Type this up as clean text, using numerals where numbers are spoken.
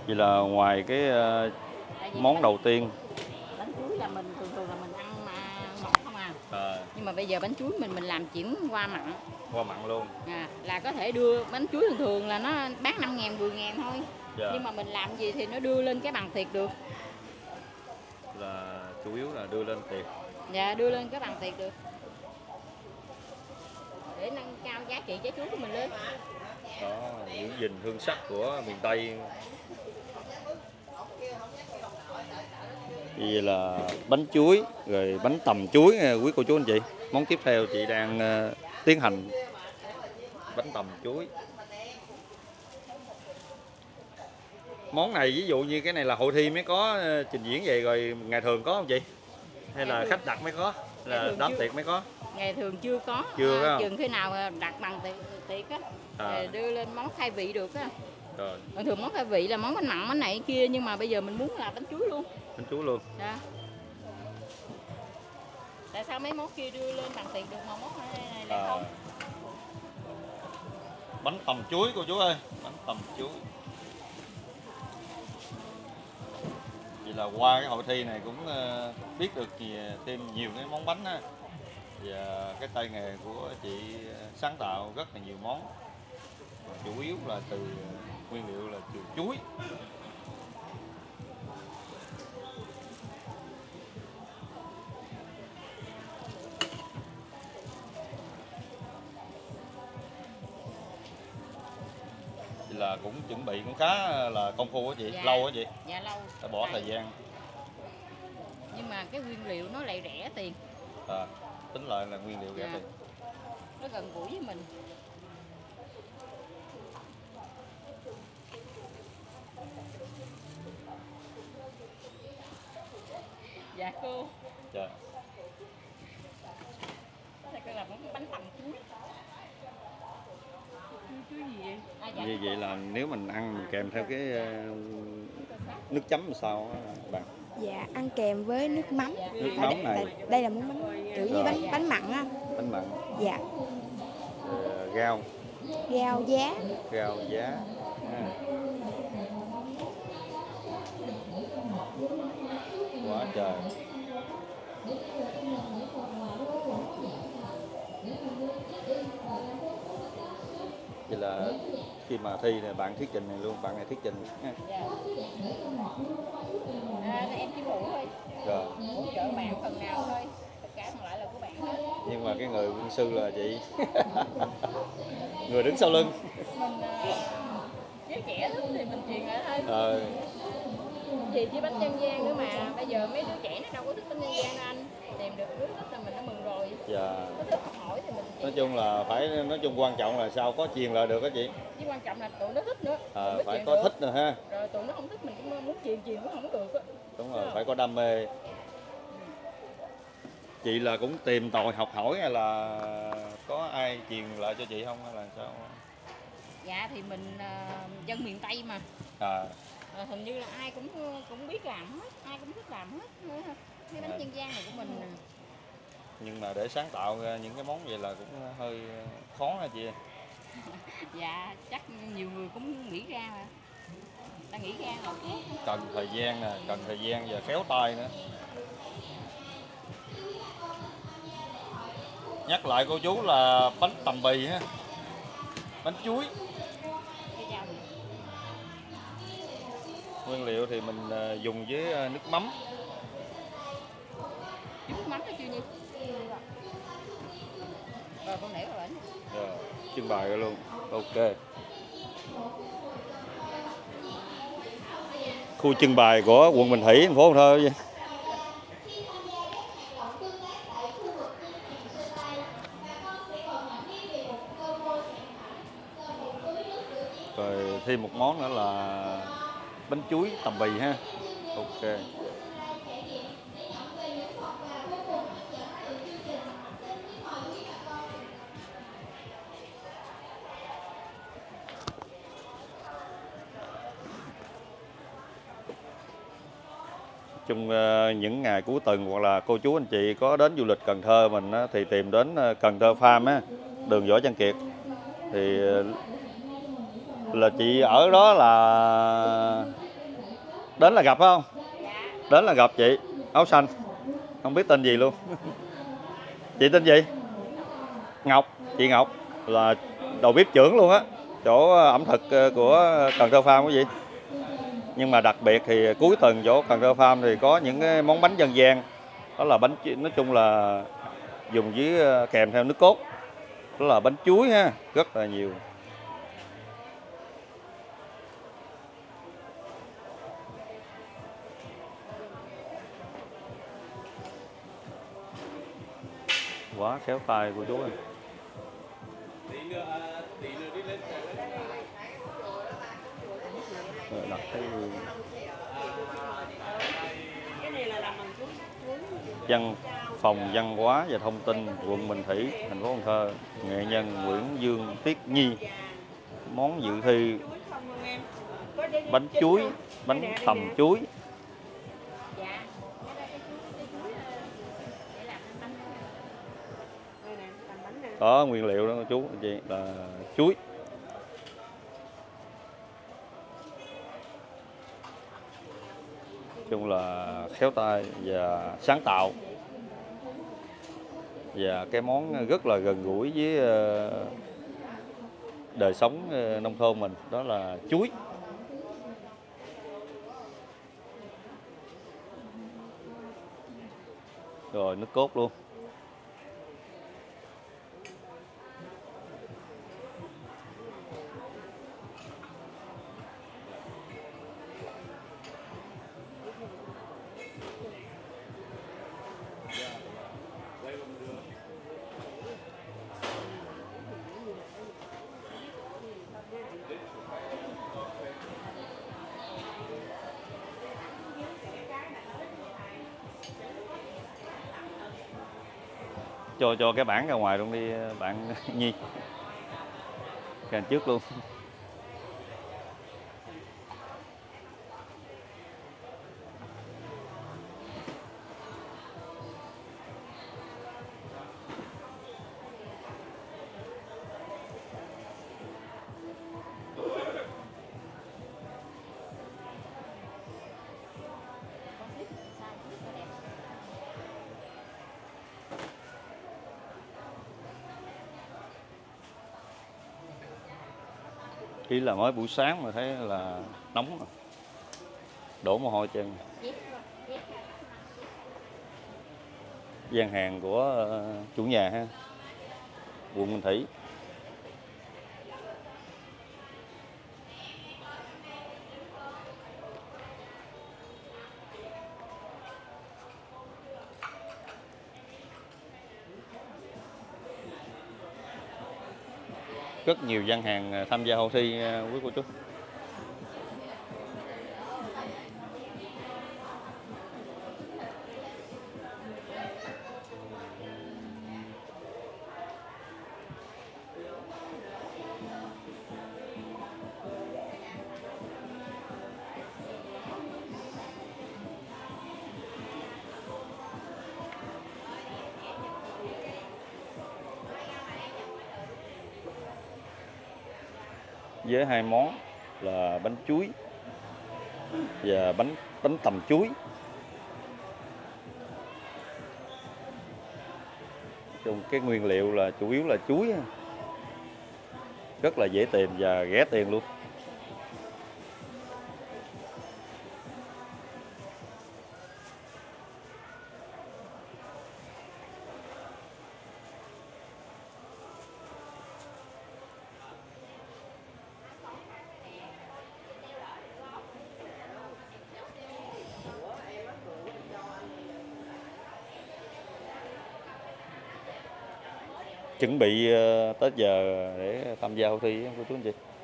Vậy là ngoài cái món đầu tiên bánh chuối là mình thường là mình ăn mà ngọt không nhưng mà bây giờ bánh chuối mình làm chuyển qua mặn. Qua mặn luôn. Là có thể đưa bánh chuối thường là nó bán 5.000 10.000 thôi. Nhưng mà mình làm gì thì nó đưa lên cái bằng thiệt được. Là chủ yếu là đưa lên thiệt. Dạ, đưa lên cái bằng thiệt được. Để nâng cao giá trị trái chuối của mình lên. Đó, giữ gìn hương sắc của miền Tây. Vậy là bánh chuối, rồi bánh tằm chuối nha quý cô chú anh chị. Món tiếp theo chị đang tiến hành bánh tằm chuối. Món này ví dụ như cái này là hội thi mới có trình diễn vậy, rồi ngày thường có không chị? Hay là khách đặt mới có? Là đám tiệc mới có? Ngày thường chưa có. Chừng khi nào đặt bằng tiệc á, đưa lên món khai vị được á. Thường món khai vị là món bánh mặn, bánh này kia, nhưng mà bây giờ mình muốn là bánh chuối luôn. Bánh chuối luôn. Dạ. Tại sao mấy món kia đưa lên bằng tiệc được mà món này lại không? Bánh tằm chuối cô chú ơi, bánh tằm chuối. Vậy là qua cái hội thi này cũng biết được thêm nhiều cái món bánh á. Và cái tay nghề của chị sáng tạo rất là nhiều món. Chủ yếu là từ nguyên liệu là từ chuối. Là cũng chuẩn bị cũng khá là công phu á chị, lâu á chị? Dạ lâu. Phải bỏ thời gian. Nhưng mà cái nguyên liệu nó lại rẻ tiền. Tính lại là nguyên liệu rẻ tiền. Nó gần gũi với mình. Dạ cô. Dạ. Đây coi là món bánh tằm chuối. Chuối gì vậy? Như vậy là nếu mình ăn mình kèm theo cái nước chấm làm sao á bạn? Dạ, ăn kèm với nước mắm. Nước mắm này. Đây là món bánh kiểu như bánh mặn á. Bánh mặn. Dạ. Rau. Rau giá. Rau giá. Quá trời. Vậy là khi mà thi thì bạn thuyết trình này luôn, bạn này thuyết trình ha. Dạ. Em chỉ phụ thôi. Rồi. Hỗ trợ bạn phần nào thôi. Tất cả còn lại là của bạn hết. Nhưng mà cái người quân sư là chị. Người đứng sau lưng. Mình giới trẻ thích thì mình truyền lại thôi. Gì chứ bánh dân gian nữa mà. Bây giờ mấy đứa trẻ nó đâu có thích bánh dân gian đâu anh. Tìm được đứa thích là mình đã mừng rồi. Dạ. Có thích học hỏi thì mình nói chung là quan trọng là sao có truyền lại được đó chị. Chứ quan trọng là tụi nó thích nữa. Phải có thích nữa ha. Rồi tụi nó không thích mình cũng muốn truyền cũng không được á. Đúng rồi, phải có đam mê. Chị là cũng tìm tòi học hỏi hay là có ai truyền lại cho chị không hay là sao? Dạ thì mình dân miền Tây mà. Hình như là ai cũng biết làm hết, ai cũng thích làm hết. Cái bánh dân gian này của mình. Nhưng mà để sáng tạo ra những cái món vậy là cũng hơi khó hả chị? Dạ, chắc nhiều người cũng nghĩ ra mà. Ta nghĩ ra là cần thời gian nè, cần thời gian và khéo tay nữa. Nhắc lại cô chú là bánh tằm bì ha, bánh chuối. Nguyên liệu thì mình dùng với nước mắm. Nước mắm nó chưa nhiêu. Rồi con để vào rồi trưng bày ra luôn. Ok. Khu trưng bày của quận Bình Thủy, thành phố Cần Thơ vậy. Rồi thêm một món nữa là bánh chuối tằm bì ha. Ok. Trong những ngày cuối tuần hoặc là cô chú anh chị có đến du lịch Cần Thơ mình thì tìm đến Cần Thơ Farm á, đường Võ Văn Kiệt. Thì là chị ở đó là Đến là gặp phải không? Đến là gặp chị áo xanh, không biết tên gì luôn. Chị tên gì? Ngọc. Chị Ngọc là đầu bếp trưởng luôn á, chỗ ẩm thực của Cần Thơ Farm quý vị. Nhưng mà đặc biệt thì cuối tuần chỗ Cần Thơ Farm thì có những cái món bánh dân gian, đó là bánh, nói chung là dùng với kèm theo nước cốt, đó là bánh chuối ha, rất là nhiều. Quá khéo tay của chú anh. Đặt cái văn phòng văn hóa và thông tin quận Bình Thủy, thành phố Cần Thơ, nghệ nhân Nguyễn Dương Tiết Nhi. Món dự thi bánh chuối, bánh tằm chuối. Có nguyên liệu đó chú anh chị, là chuối. Nói chung là khéo tay và sáng tạo, và cái món rất là gần gũi với đời sống nông thôn mình, đó là chuối. Rồi nước cốt luôn. Cho cái bảng ra ngoài luôn đi bạn Nhi. Càng trước luôn. Chỉ là mới buổi sáng mà thấy là nóng rồi. Đổ mồ hôi chân. Gian hàng của chủ nhà ha, quận Bình Thủy. Rất nhiều gian hàng tham gia hội thi quý cô chú. Với hai món là bánh chuối và bánh tằm chuối. Trong cái nguyên liệu là chủ yếu là chuối, rất là dễ tìm và rẻ tiền luôn. Chuẩn bị tới giờ để tham gia hội thi của chú anh chị.